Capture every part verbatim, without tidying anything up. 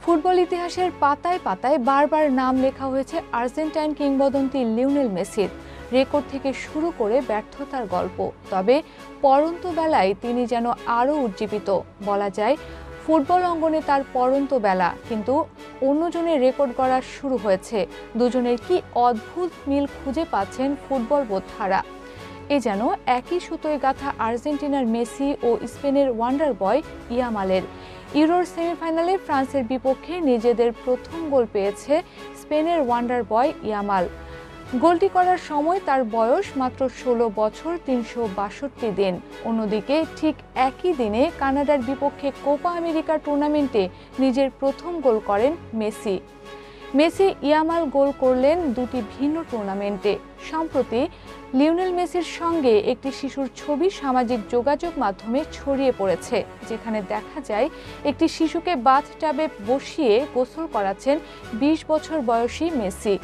Football ইতিহাসের পাতায় পাতায় বারবার নাম লেখা হয়েছে আর্জেন্টাইন কিংবদন্তি লিওনেল মেসির। রেকর্ড থেকে শুরু করে ব্যর্থতার গল্প, তবে পড়ন্ত বেলায় তিনি যেন আরও উজ্জীবিত। বলা যায় ফুটবল অঙ্গনে তার পড়ন্ত বেলা, কিন্তু অন্যজনের রেকর্ড গড়া শুরু হয়েছে। দুজনের কি অদ্ভুত মিল খুঁজে পাচ্ছেন ফুটবল বোদ্ধারা। এ যেন একই সুতোয় গাঁথা আর্জেন্টিনার মেসি ও স্পেনের ওয়ান্ডার বয় ইয়ামালের। ইউরোর সেমিফাইনালে ফ্রান্সের বিপক্ষে নিজেদের প্রথম গোল পেয়েছে স্পেনের ওয়ান্ডার বয় ইয়ামাল। গোলটি করার সময় তার বয়স মাত্র ষোলো বছর তিনশো বাষট্টি দিন। অন্যদিকে ঠিক একই দিনে কানাডার বিপক্ষে কোপা আমেরিকা টুর্নামেন্টে নিজের প্রথম গোল করেন মেসি। মেসি ইয়ামাল গোল করলেন দুটি ভিন্ন টুর্নামেন্টে। সম্প্রতি লিওনেল মেসির সঙ্গে একটি শিশুর ছবি সামাজিক যোগাযোগ মাধ্যমে ছড়িয়ে পড়েছে, যেখানে দেখা যায় একটি শিশুকে বাথটাবে বসিয়ে গোসল করাচ্ছেন বিশ বছর বয়সী মেসি।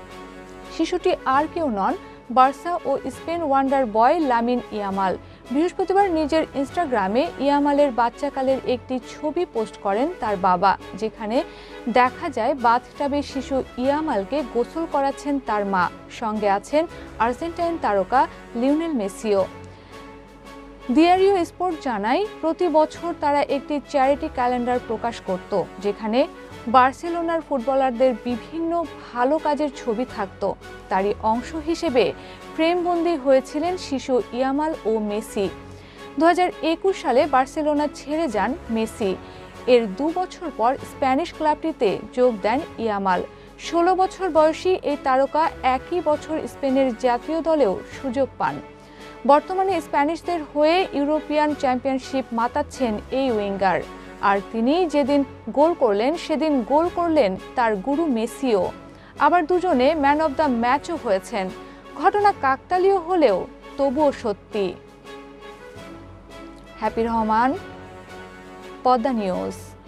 শিশুটি আর কেউ নন, বার্সা ও Spain wonder boy Lamine Yamal. বৃহস্পতিবার নিজের ইনস্টাগ্রামে ইয়ামালের বাচ্চাকালের একটি ছবি পোস্ট করেন তার বাবা, যেখানে দেখা যায় বাথটাবে শিশু ইয়ামালকে গোসল করাচ্ছেন তার মা। সঙ্গে আছেন আর্জেন্টাইন তারকা লিওনেল মেসিও। দিয়ারিও স্পোর্ট জানায়, প্রতি বছর তারা একটি চ্যারিটি ক্যালেন্ডার প্রকাশ করত, যেখানে বার্সেলোনার ফুটবলারদের বিভিন্ন ভালো কাজের ছবি থাকত। তারই অংশ হিসেবে ফ্রেমবন্দি হয়েছিলেন শিশু ইয়ামাল ও মেসি। দু হাজার একুশ সালে বার্সেলোনা ছেড়ে যান মেসি। এর দু বছর পর স্প্যানিশ ক্লাবটিতে যোগ দেন ইয়ামাল। ষোলো বছর বয়সী এই তারকা একই বছর স্পেনের জাতীয় দলেও সুযোগ পান। বর্তমানে স্প্যানিশদের হয়ে ইউরোপিয়ান চ্যাম্পিয়নশিপ মাতাচ্ছেন এই উইঙ্গার। আর তিনি যেদিন গোল করলেন সেদিন গোল করলেন তার গুরু মেসিও। আবার দুজনে ম্যান অব দ্য ম্যাচও হয়েছেন। ঘটনা কাকতালীয় হলেও তবুও সত্যি। হ্যাপি রহমান, পদ্মা নিউজ।